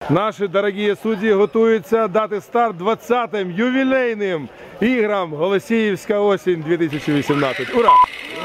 Наші дорогі судді готуються дати старт 20-м ювілейним іграм Голосіївська осінь 2018. Ура!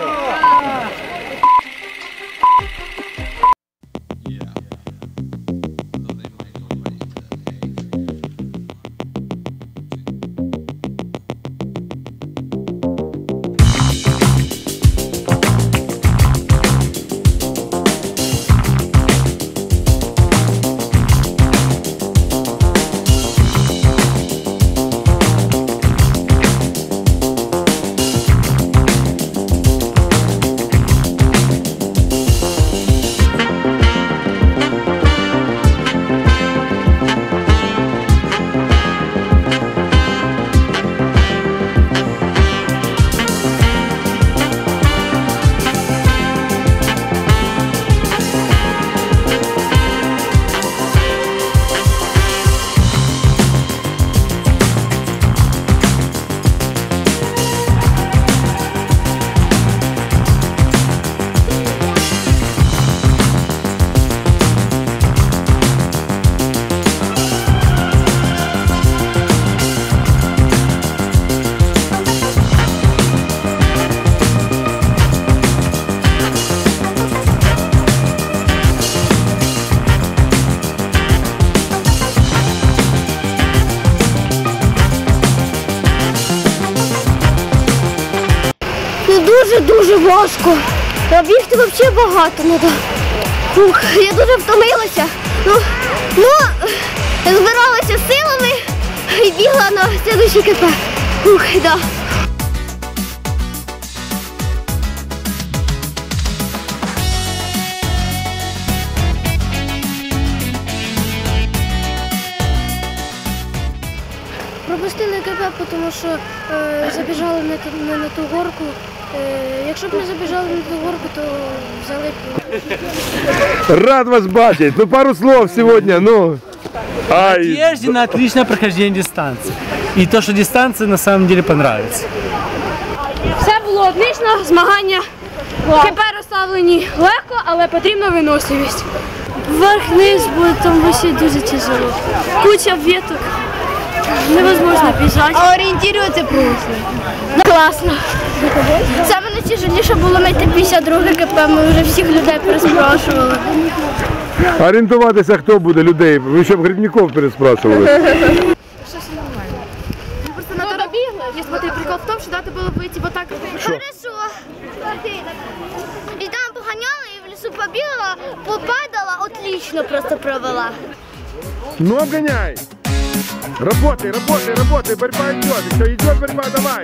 Дуже важко. Бігти взагалі багато треба. Я дуже втомилася. Збиралася силами і бігла на слідуючий КП. Да. Пропустили КП, тому що забіжали не на ту горку. Якщо б не забіжали на ту горку, то взяли б. Рад вас бачить. Ну, пару слов сегодня, ну. Надежде на отличное прохождение дистанции. И то, что дистанция на самом деле понравится. Все було отлично, змагання. КП розставлені легко, але потрібна виносливість. Вверх-вниз, бо там висить дуже тяжело. Куча веток. Невозможно біжати. А орієнтуватися просто. Класно. Саме найтяжеліше було знайти 52 КП, ми вже всіх людей переспрашували. Орієнтуватися, хто буде людей? Ви ще б Грибніков переспрашували. Все нормально. Ну, просто надо бігли. Смотри, прикол в тому, що треба було вийти вот так. Хорошо. І там поганяла, і в лісу побігла, попадала, отлично просто провела. Ну, обгоняй! Работай, работай, работай, борьба идет, еще идет борьба, давай!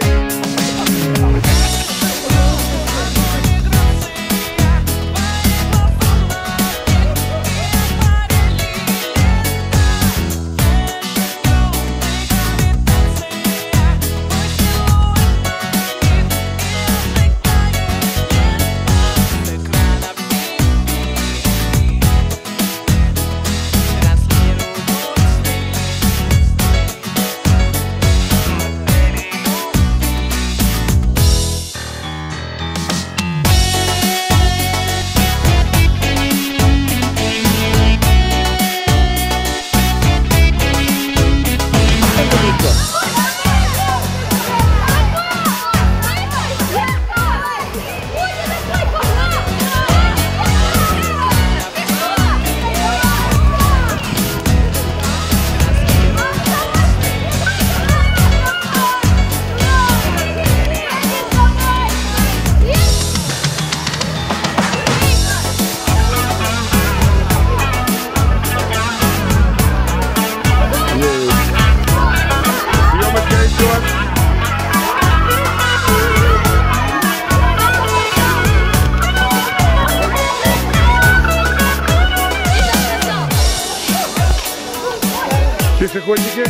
Пешеходники.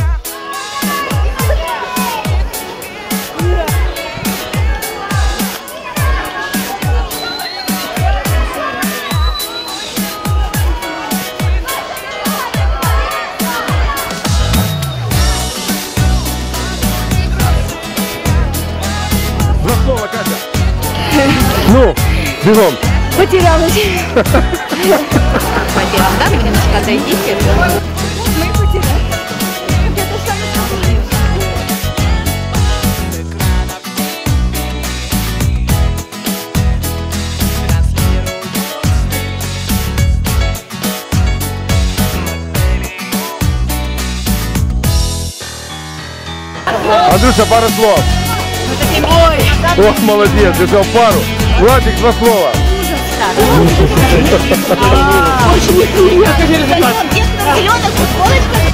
За слово, Катя. Ну, бегом. Потерялась. Пойдем, да? Вы немножко отойдите. Андрюша, пару слов. О, молодец, взял пару. Владик, 2 слова. Очень неприятно. Зеленых футболочках